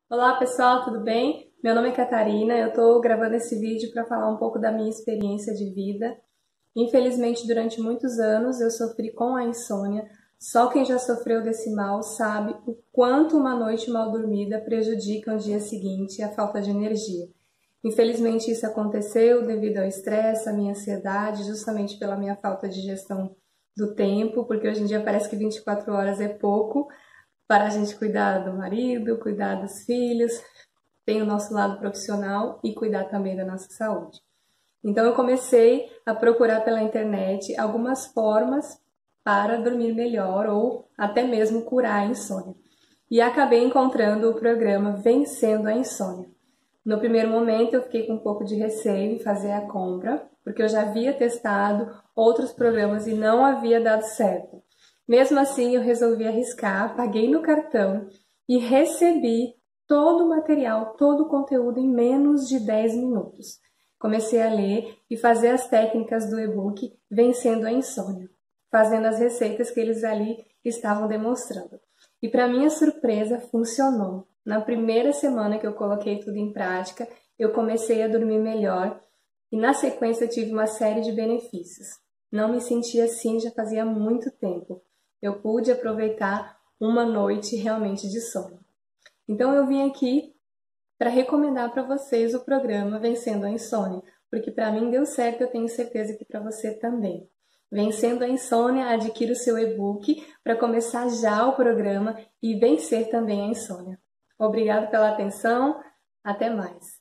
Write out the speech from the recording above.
Olá pessoal, tudo bem? Meu nome é Catarina, eu estou gravando esse vídeo para falar um pouco da minha experiência de vida. Infelizmente, durante muitos anos eu sofri com a insônia. Só quem já sofreu desse mal sabe o quanto uma noite mal dormida prejudica o dia seguinte e a falta de energia. Infelizmente isso aconteceu devido ao estresse, à minha ansiedade, justamente pela minha falta de gestão do tempo, porque hoje em dia parece que 24 horas é pouco para a gente cuidar do marido, cuidar dos filhos, tem o nosso lado profissional e cuidar também da nossa saúde. Então eu comecei a procurar pela internet algumas formas para dormir melhor ou até mesmo curar a insônia. E acabei encontrando o programa Vencendo a Insônia. No primeiro momento eu fiquei com um pouco de receio em fazer a compra, porque eu já havia testado outros programas e não havia dado certo. Mesmo assim, eu resolvi arriscar, paguei no cartão e recebi todo o material, todo o conteúdo em menos de 10 minutos. Comecei a ler e fazer as técnicas do e-book Vencendo a Insônia, fazendo as receitas que eles ali estavam demonstrando. E para minha surpresa, funcionou. Na primeira semana que eu coloquei tudo em prática, eu comecei a dormir melhor e na sequência tive uma série de benefícios. Não me sentia assim já fazia muito tempo. Eu pude aproveitar uma noite realmente de sono. Então eu vim aqui para recomendar para vocês o programa Vencendo a Insônia, porque para mim deu certo, eu tenho certeza que para você também. Vencendo a Insônia, adquira o seu e-book para começar já o programa e vencer também a insônia. Obrigado pela atenção, até mais!